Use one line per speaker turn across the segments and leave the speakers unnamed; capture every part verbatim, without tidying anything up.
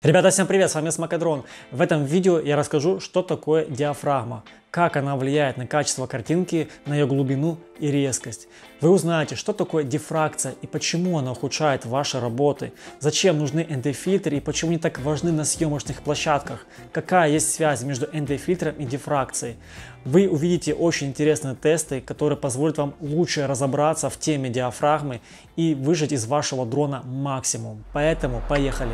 Ребята, всем привет, с вами Смакадрон. В этом видео я расскажу, что такое диафрагма, как она влияет на качество картинки, на ее глубину и резкость. Вы узнаете, что такое дифракция и почему она ухудшает ваши работы, зачем нужны эн ди-фильтры и почему они так важны на съемочных площадках, какая есть связь между эн ди-фильтром и дифракцией. Вы увидите очень интересные тесты, которые позволят вам лучше разобраться в теме диафрагмы и выжать из вашего дрона максимум. Поэтому поехали!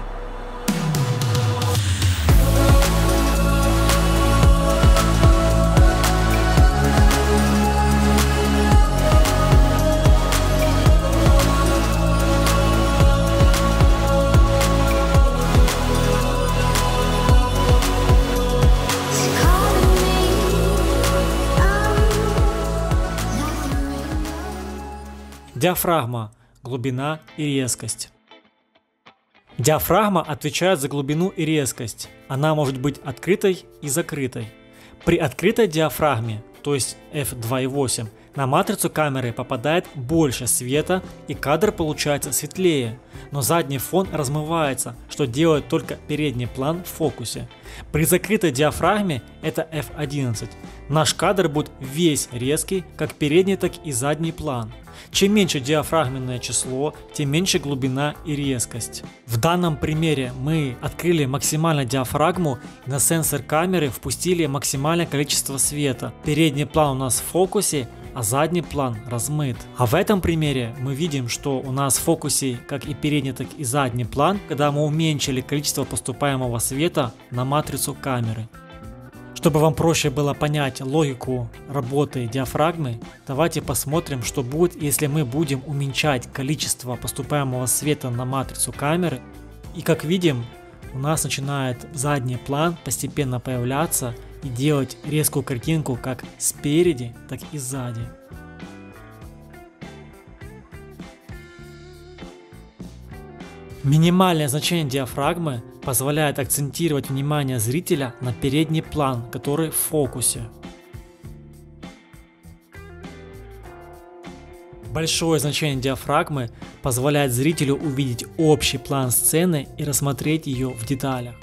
Диафрагма – глубина и резкость. Диафрагма отвечает за глубину и резкость. Она может быть открытой и закрытой. При открытой диафрагме, то есть эф два и восемь, на матрицу камеры попадает больше света и кадр получается светлее, но задний фон размывается, что делает только передний план в фокусе. При закрытой диафрагме это эф одиннадцать. Наш кадр будет весь резкий, как передний, так и задний план. Чем меньше диафрагменное число, тем меньше глубина и резкость. В данном примере мы открыли максимально диафрагму и на сенсор камеры впустили максимальное количество света. Передний план у нас в фокусе, а задний план размыт. А в этом примере мы видим, что у нас в фокусе как и передний, так и задний план, когда мы уменьшили количество поступаемого света на матрицу камеры. Чтобы вам проще было понять логику работы диафрагмы, давайте посмотрим, что будет, если мы будем уменьшать количество поступаемого света на матрицу камеры. И как видим, у нас начинает задний план постепенно появляться и делать резкую картинку как спереди, так и сзади. Минимальное значение диафрагмы позволяет акцентировать внимание зрителя на передний план, который в фокусе. Большое значение диафрагмы позволяет зрителю увидеть общий план сцены и рассмотреть ее в деталях.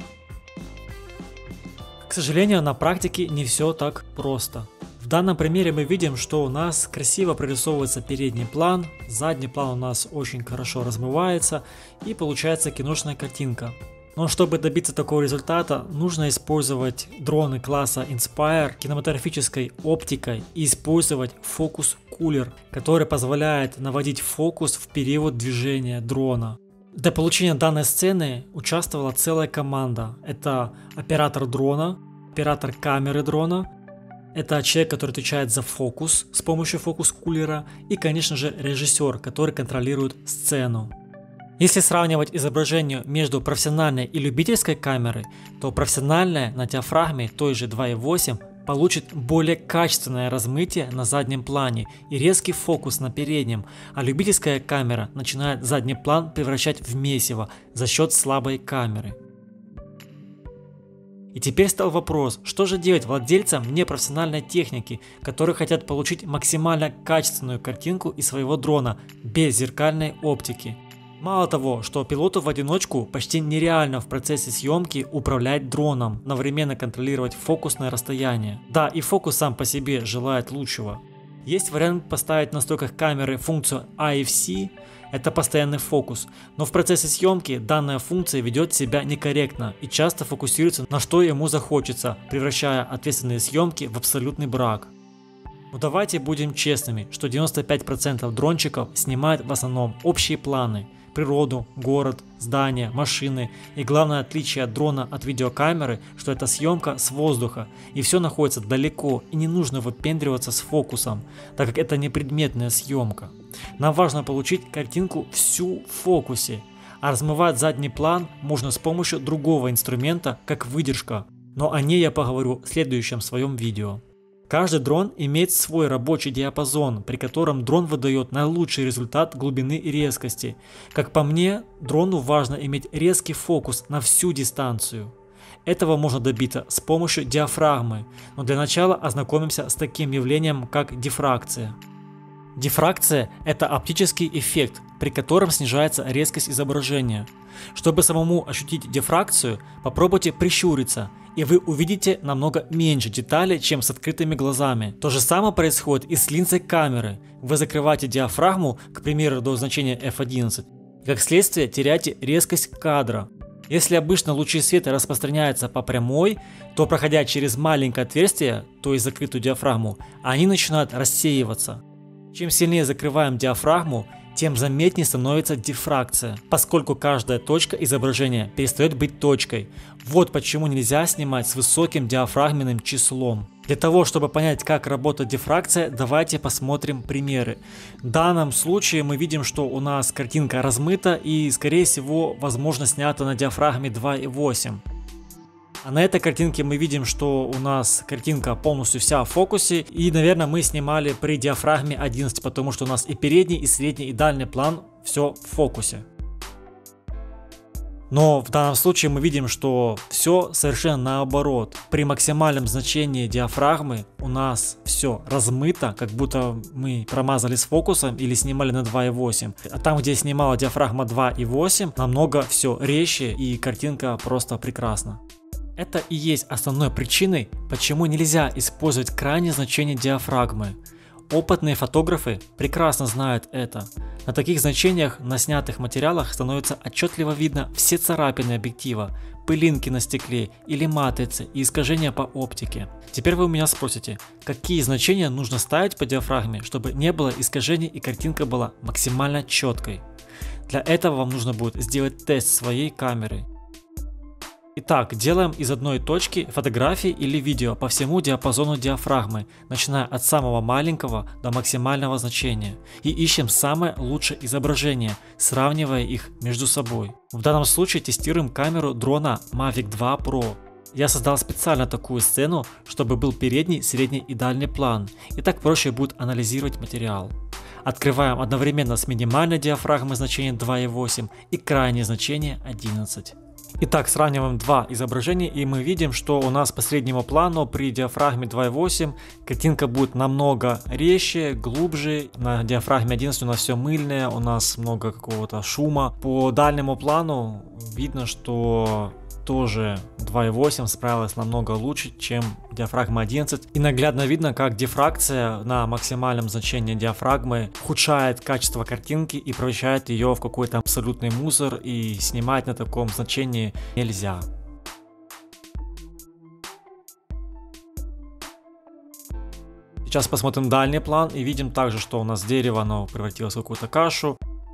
К сожалению, на практике не все так просто. В данном примере мы видим, что у нас красиво прорисовывается передний план, задний план у нас очень хорошо размывается и получается киношная картинка. Но чтобы добиться такого результата, нужно использовать дроны класса Inspire кинематографической оптикой и использовать фокус-кулер, который позволяет наводить фокус в период движения дрона. Для получения данной сцены участвовала целая команда. Это оператор дрона, оператор камеры дрона, это человек, который отвечает за фокус с помощью фокус-кулера и, конечно же, режиссер, который контролирует сцену. Если сравнивать изображение между профессиональной и любительской камерой, то профессиональная на диафрагме той же два и восемь получит более качественное размытие на заднем плане и резкий фокус на переднем, а любительская камера начинает задний план превращать в месиво за счет слабой камеры. И теперь стал вопрос, что же делать владельцам непрофессиональной техники, которые хотят получить максимально качественную картинку из своего дрона без зеркальной оптики. Мало того, что пилоту в одиночку почти нереально в процессе съемки управлять дроном, одновременно контролировать фокусное расстояние. Да, и фокус сам по себе желает лучшего. Есть вариант поставить в настройках камеры функцию ай эф си, это постоянный фокус, но в процессе съемки данная функция ведет себя некорректно и часто фокусируется на что ему захочется, превращая ответственные съемки в абсолютный брак. Но давайте будем честными, что девяносто пять процентов дрончиков снимают в основном общие планы. Природу, город, здания, машины, и главное отличие от дрона от видеокамеры, что это съемка с воздуха и все находится далеко и не нужно выпендриваться с фокусом, так как это не предметная съемка. Нам важно получить картинку всю в фокусе, а размывать задний план можно с помощью другого инструмента, как выдержка, но о ней я поговорю в следующем своем видео. Каждый дрон имеет свой рабочий диапазон, при котором дрон выдает наилучший результат глубины и резкости. Как по мне, дрону важно иметь резкий фокус на всю дистанцию. Этого можно добиться с помощью диафрагмы, но для начала ознакомимся с таким явлением, как дифракция. Дифракция – это оптический эффект, при котором снижается резкость изображения. Чтобы самому ощутить дифракцию, попробуйте прищуриться, и вы увидите намного меньше деталей, чем с открытыми глазами. То же самое происходит и с линзой камеры. Вы закрываете диафрагму, к примеру, до значения эф одиннадцать, и как следствие теряете резкость кадра. Если обычно лучи света распространяются по прямой, то проходя через маленькое отверстие, то есть закрытую диафрагму, они начинают рассеиваться. Чем сильнее закрываем диафрагму, тем заметнее становится дифракция, поскольку каждая точка изображения перестает быть точкой. Вот почему нельзя снимать с высоким диафрагменным числом. Для того, чтобы понять, как работает дифракция, давайте посмотрим примеры. В данном случае мы видим, что у нас картинка размыта и, скорее всего, возможно, снята на диафрагме два и восемь. А на этой картинке мы видим, что у нас картинка полностью вся в фокусе, и, наверное, мы снимали при диафрагме одиннадцать, потому что у нас и передний, и средний, и дальний план все в фокусе. Но в данном случае мы видим, что все совершенно наоборот. При максимальном значении диафрагмы у нас все размыто, как будто мы промазали с фокусом или снимали на два и восемь. А там, где я снимала диафрагма два и восемь, намного все резче, и картинка просто прекрасна. Это и есть основной причиной, почему нельзя использовать крайнее значение диафрагмы. Опытные фотографы прекрасно знают это. На таких значениях на снятых материалах становится отчетливо видно все царапины объектива, пылинки на стекле или матрицы и искажения по оптике. Теперь вы у меня спросите, какие значения нужно ставить по диафрагме, чтобы не было искажений и картинка была максимально четкой. Для этого вам нужно будет сделать тест своей камерой. Итак, делаем из одной точки фотографии или видео по всему диапазону диафрагмы, начиная от самого маленького до максимального значения, и ищем самое лучшее изображение, сравнивая их между собой. В данном случае тестируем камеру дрона Mavic два Pro. Я создал специально такую сцену, чтобы был передний, средний и дальний план, и так проще будет анализировать материал. Открываем одновременно с минимальной диафрагмой значение два и восемь и крайнее значение одиннадцать. Итак, сравниваем два изображения, и мы видим, что у нас по среднему плану при диафрагме два и восемь картинка будет намного резче, глубже. На диафрагме одиннадцать у нас все мыльное, у нас много какого-то шума. По дальнему плану видно, что тоже два и восемь справилась намного лучше, чем диафрагма одиннадцать. И наглядно видно, как дифракция на максимальном значении диафрагмы ухудшает качество картинки и превращает ее в какой-то абсолютный мусор, и снимать на таком значении нельзя. Сейчас посмотрим дальний план и видим также, что у нас дерево, оно превратилось в какую-то кашу.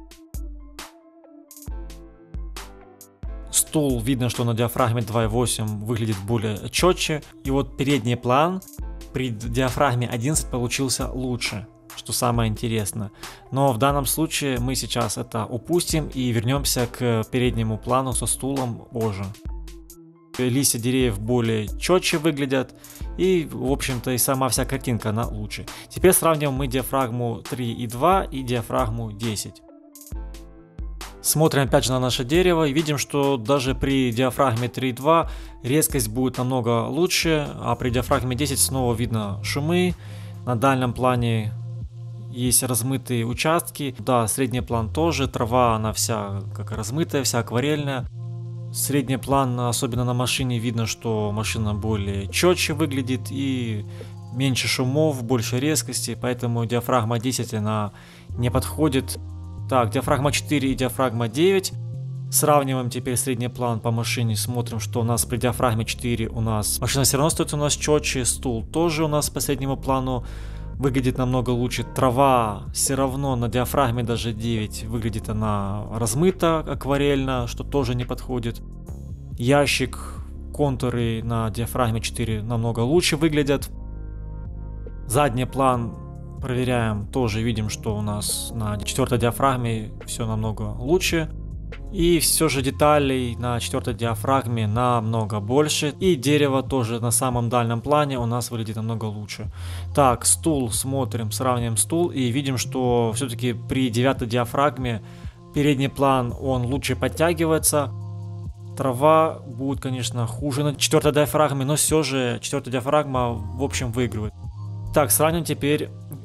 Стул, видно, что на диафрагме два и восемь выглядит более четче. И вот передний план при диафрагме одиннадцать получился лучше, что самое интересное. Но в данном случае мы сейчас это упустим и вернемся к переднему плану со стулом позже. Листья деревьев более четче выглядят, и в общем-то и сама вся картинка она лучше. Теперь сравниваем мы диафрагму три и два и диафрагму десять. Смотрим опять же на наше дерево и видим, что даже при диафрагме три и два резкость будет намного лучше, а при диафрагме десять снова видно шумы. На дальнем плане есть размытые участки. Да, средний план тоже, трава она вся как размытая, вся акварельная. Средний план, особенно на машине, видно, что машина более четче выглядит и меньше шумов, больше резкости, поэтому диафрагма десять она не подходит. Так, диафрагма четыре и диафрагма девять. Сравниваем теперь средний план по машине, смотрим, что у нас при диафрагме четыре у нас машина все равно стоит у нас четче, стул тоже у нас по среднему плану выглядит намного лучше. Трава все равно на диафрагме даже девять выглядит она размыто, акварельно, что тоже не подходит. Ящик, контуры на диафрагме четыре намного лучше выглядят. Задний план проверяем, тоже видим, что у нас на четвертой диафрагме все намного лучше. И все же деталей на четвертой диафрагме намного больше. И дерево тоже на самом дальнем плане у нас выглядит намного лучше. Так, стул смотрим, сравниваем стул и видим, что все-таки при девятой диафрагме передний план он лучше подтягивается. Трава будет, конечно, хуже на четвертой диафрагме, но все же четвертая диафрагма в общем выигрывает. Так, сравним теперь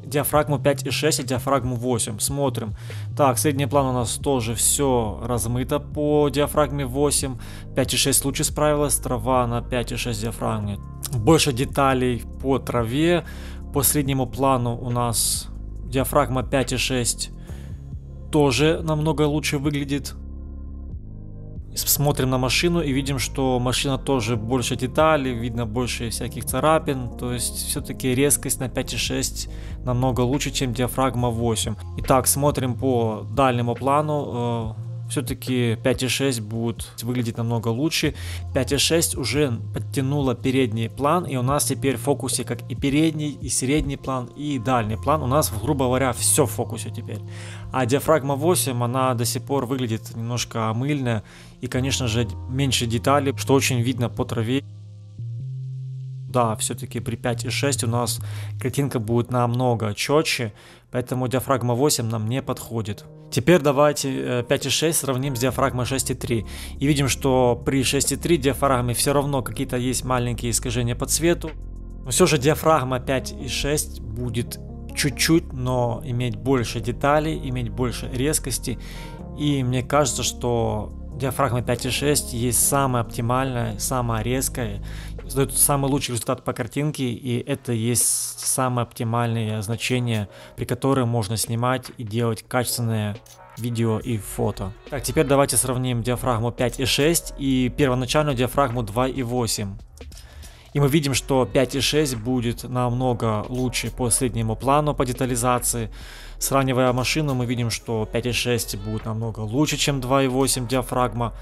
диафрагму пять и шесть и диафрагму восемь. Смотрим. Так, средний план у нас тоже все размыто по диафрагме восемь. пять и шесть лучше справилась. Трава на пять и шесть диафрагме. Больше деталей по траве. По среднему плану у нас диафрагма пять и шесть тоже намного лучше выглядит. Смотрим на машину и видим, что машина тоже больше деталей, видно больше всяких царапин, то есть все-таки резкость на пять и шесть намного лучше, чем диафрагма восемь. Итак, смотрим по дальнему плану, все-таки пять и шесть будет выглядеть намного лучше. пять и шесть уже подтянула передний план, и у нас теперь в фокусе как и передний, и средний план, и дальний план. У нас, грубо говоря, все в фокусе теперь. А диафрагма восемь, она до сих пор выглядит немножко мыльная, и, конечно же, меньше деталей, что очень видно по траве. Да, все-таки при пять и шесть у нас картинка будет намного четче, поэтому диафрагма восемь нам не подходит. Теперь давайте пять и шесть сравним с диафрагмой шесть и три. И видим, что при шесть и три диафрагме все равно какие-то есть маленькие искажения по цвету. Но все же диафрагма пять и шесть будет чуть-чуть, но иметь больше деталей, иметь больше резкости. И мне кажется, что диафрагма пять и шесть есть самая оптимальная, самая резкая, дает самый лучший результат по картинке, и это есть самое оптимальное значение, при котором можно снимать и делать качественное видео и фото. Так, теперь давайте сравним диафрагму пять и шесть и первоначальную диафрагму два и восемь. И мы видим, что пять и шесть будет намного лучше по среднему плану по детализации. Сравнивая машину, мы видим, что пять и шесть будет намного лучше, чем два и восемь диафрагма.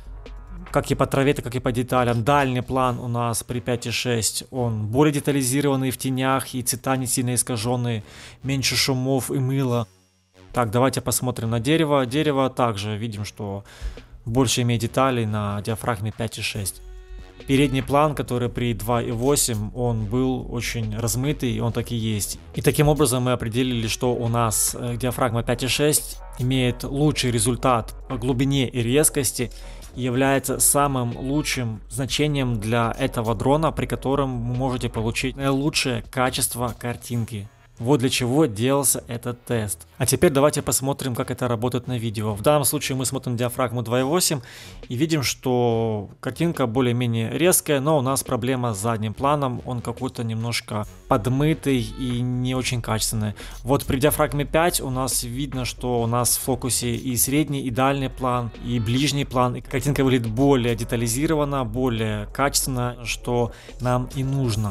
Как и по траве, так и по деталям. Дальний план у нас при пять и шесть, он более детализированный в тенях, и цвета не сильно искаженные, меньше шумов и мыла. Так, давайте посмотрим на дерево. Дерево также видим, что больше имеет деталей на диафрагме пять и шесть. Передний план, который при два и восемь, он был очень размытый, он так и есть. И таким образом мы определили, что у нас диафрагма пять и шесть имеет лучший результат по глубине и резкости, и является самым лучшим значением для этого дрона, при котором вы можете получить наилучшее качество картинки. Вот для чего делался этот тест. А теперь давайте посмотрим, как это работает на видео. В данном случае мы смотрим диафрагму два и восемь и видим, что картинка более-менее резкая, но у нас проблема с задним планом. Он какой-то немножко подмытый и не очень качественный. Вот при диафрагме пять у нас видно, что у нас в фокусе и средний, и дальний план, и ближний план. И картинка выглядит более детализирована, более качественно, что нам и нужно.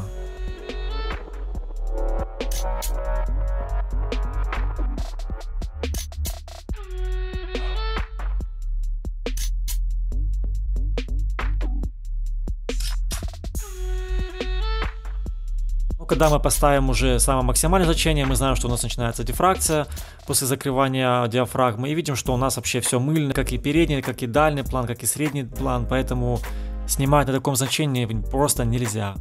Когда мы поставим уже самое максимальное значение, мы знаем, что у нас начинается дифракция после закрывания диафрагмы, и видим, что у нас вообще все мыльно, как и передний, как и дальний план, как и средний план, поэтому снимать на таком значении просто нельзя.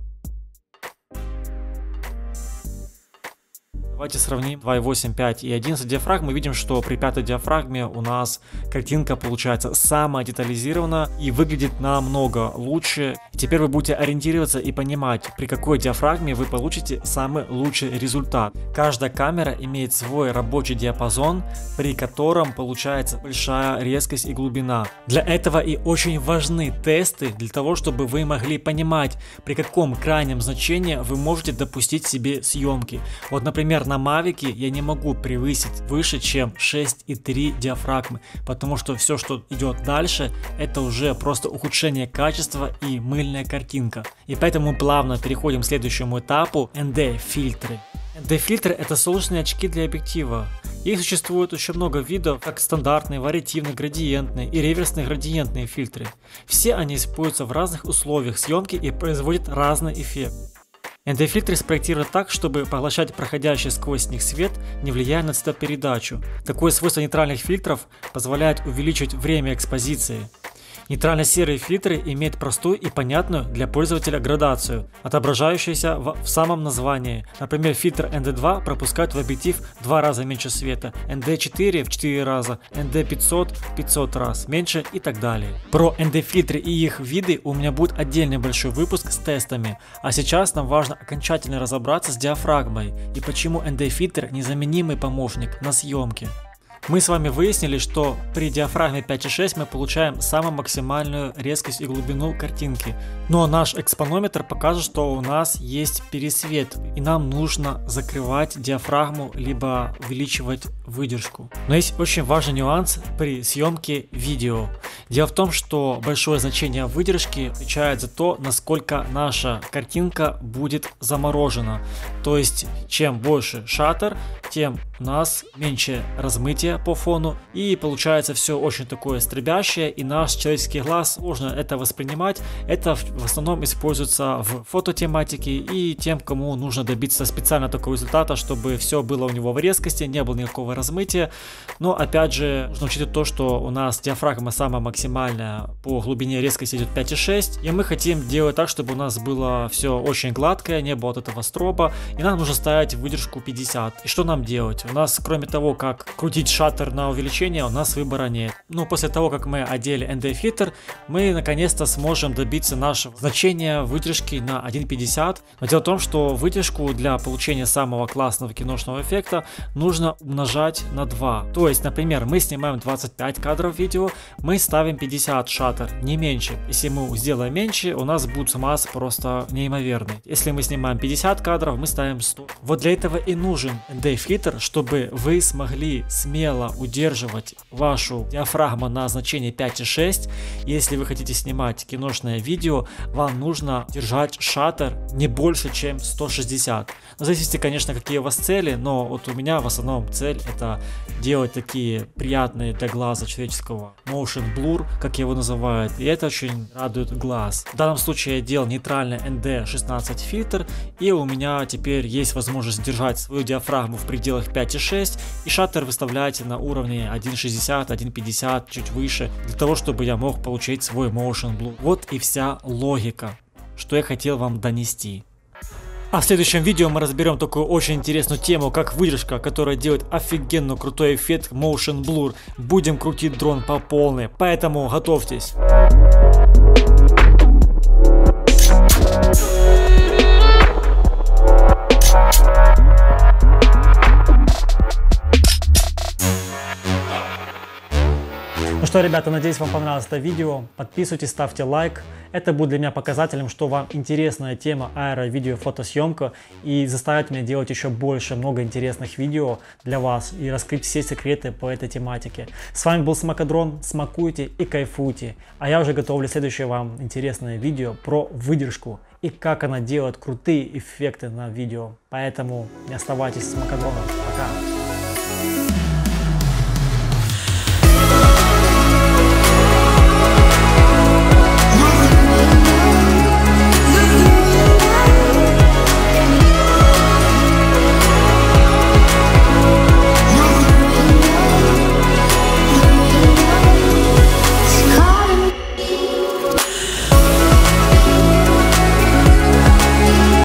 Давайте сравним два и восемь, пять и одиннадцать диафрагм. Мы видим, что при пятой диафрагме у нас картинка получается самая детализирована и выглядит намного лучше. Теперь вы будете ориентироваться и понимать, при какой диафрагме вы получите самый лучший результат. Каждая камера имеет свой рабочий диапазон, при котором получается большая резкость и глубина. Для этого и очень важны тесты, для того, чтобы вы могли понимать, при каком крайнем значении вы можете допустить себе съемки. Вот, например, на Мавике я не могу превысить выше, чем шесть и три диафрагмы, потому что все, что идет дальше, это уже просто ухудшение качества и мыльная картинка. И поэтому мы плавно переходим к следующему этапу — эн ди фильтры. эн ди фильтры — это солнечные очки для объектива. Их существует очень много видов, как стандартные, вариативные, градиентные и реверсные градиентные фильтры. Все они используются в разных условиях съемки и производят разный эффект. эн ди фильтры спроектированы так, чтобы поглощать проходящий сквозь них свет, не влияя на цветопередачу. Такое свойство нейтральных фильтров позволяет увеличить время экспозиции. Нейтрально-серые фильтры имеют простую и понятную для пользователя градацию, отображающуюся в, в самом названии. Например, фильтр эн дэ два пропускает в объектив в два раза меньше света, эн дэ четыре в четыре раза, эн дэ пятьсот в пятьсот раз меньше и так далее. Про эн дэ фильтры и их виды у меня будет отдельный большой выпуск с тестами, а сейчас нам важно окончательно разобраться с диафрагмой и почему эн дэ фильтр незаменимый помощник на съемке. Мы с вами выяснили, что при диафрагме пять и шесть мы получаем самую максимальную резкость и глубину картинки. Но наш экспонометр покажет, что у нас есть пересвет, и нам нужно закрывать диафрагму, либо увеличивать выдержку. Но есть очень важный нюанс при съемке видео. Дело в том, что большое значение выдержки отвечает за то, насколько наша картинка будет заморожена. То есть, чем больше шаттер, тем у нас меньше размытия по фону, и получается все очень такое стребящее, и наш человеческий глаз можно это воспринимать. Это в основном используется в фототематике и тем, кому нужно добиться специально такого результата, чтобы все было у него в резкости, не было никакого размытия. Но опять же нужно учитывать то, что у нас диафрагма самая максимальная по глубине резкости идет пять и шесть, и мы хотим делать так, чтобы у нас было все очень гладкое, не было от этого строба, и нам нужно ставить выдержку пятьдесят. И что нам делать? У нас, кроме того, как крутить шаттер на увеличение, у нас выбора нет. Ну, после того, как мы одели эн дэ фильтр, мы наконец-то сможем добиться нашего значения выдержки на один пятьдесят. Но дело в том, что выдержку для получения самого классного киношного эффекта нужно умножать на два. То есть, например, мы снимаем двадцать пять кадров видео, мы ставим пятьдесят шаттер, не меньше. Если мы сделаем меньше, у нас будет масс просто неимоверный. Если мы снимаем пятьдесят кадров, мы ставим сто. Вот для этого и нужен эн дэ фильтр, чтобы вы смогли смело удерживать вашу диафрагму на значении пять и шесть. Если вы хотите снимать киношное видео, вам нужно держать шаттер не больше, чем сто шестьдесят. Ну, зависит, конечно, какие у вас цели, но вот у меня в основном цель это делать такие приятные для глаза человеческого motion blur, как его называют, и это очень радует глаз. В данном случае я делал нейтральный эн дэ шестнадцать фильтр, и у меня теперь есть возможность держать свою диафрагму в пределах пять и шесть, и шаттер выставлять на уровне один шестьдесят, один пятьдесят, чуть выше, для того, чтобы я мог получить свой motion blur. Вот и вся логика, что я хотел вам донести. А в следующем видео мы разберем такую очень интересную тему, как выдержка, которая делает офигенно крутой эффект motion blur. Будем крутить дрон по полной, поэтому готовьтесь. Ну что, ребята, надеюсь, вам понравилось это видео. Подписывайтесь, ставьте лайк. Это будет для меня показателем, что вам интересная тема аэро-видео фотосъемка и заставит меня делать еще больше, много интересных видео для вас и раскрыть все секреты по этой тематике. С вами был Смакодрон, смакуйте и кайфуйте. А я уже готовлю следующее вам интересное видео про выдержку и как она делает крутые эффекты на видео. Поэтому не оставайтесь с Смакодроном. Пока!